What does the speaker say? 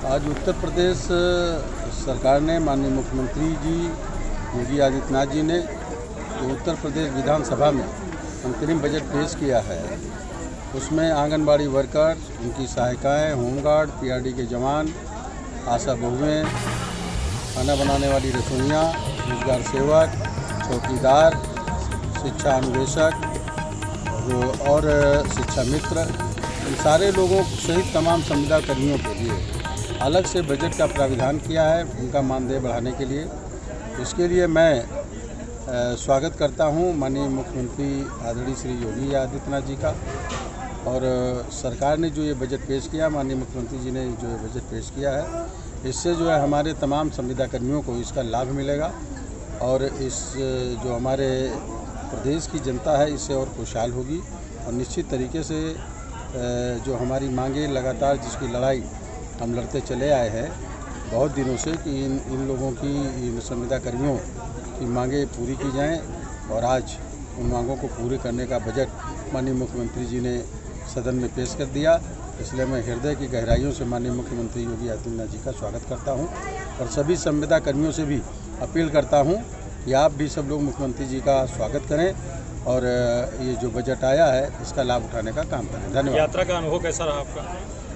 आज उत्तर प्रदेश सरकार ने माननीय मुख्यमंत्री जी योगी आदित्यनाथ जी ने उत्तर प्रदेश विधानसभा में अंतरिम बजट पेश किया है। उसमें आंगनबाड़ी वर्कर, उनकी सहायिकाएँ, होमगार्ड, पीआरडी के जवान, आशा बहुएँ, खाना बनाने वाली रसोइयाँ, रोजगार सेवक, चौकीदार, शिक्षा अनुदेशक और शिक्षा मित्र, इन सारे लोगों सहित तमाम संविदा कर्मियों के लिए अलग से बजट का प्राविधान किया है, उनका मानदेय बढ़ाने के लिए। इसके लिए मैं स्वागत करता हूं माननीय मुख्यमंत्री आदरणीय श्री योगी आदित्यनाथ जी का। और सरकार ने जो ये बजट पेश किया, माननीय मुख्यमंत्री जी ने जो ये बजट पेश किया है, इससे जो है हमारे तमाम संविदा कर्मियों को इसका लाभ मिलेगा और इस जो हमारे प्रदेश की जनता है इससे और खुशहाल होगी। और निश्चित तरीके से जो हमारी मांगे लगातार, जिसकी लड़ाई हम लड़ते चले आए हैं बहुत दिनों से, कि इन लोगों की, इन संविदा कर्मियों की मांगे पूरी की जाएं, और आज उन मांगों को पूरे करने का बजट माननीय मुख्यमंत्री जी ने सदन में पेश कर दिया। इसलिए मैं हृदय की गहराइयों से माननीय मुख्यमंत्री योगी आदित्यनाथ जी का स्वागत करता हूं और सभी संविदा कर्मियों से भी अपील करता हूं कि आप भी सब लोग मुख्यमंत्री जी का स्वागत करें और ये जो बजट आया है इसका लाभ उठाने का काम करें। धन्यवाद। यात्रा का अनुभव कैसा रहा आपका?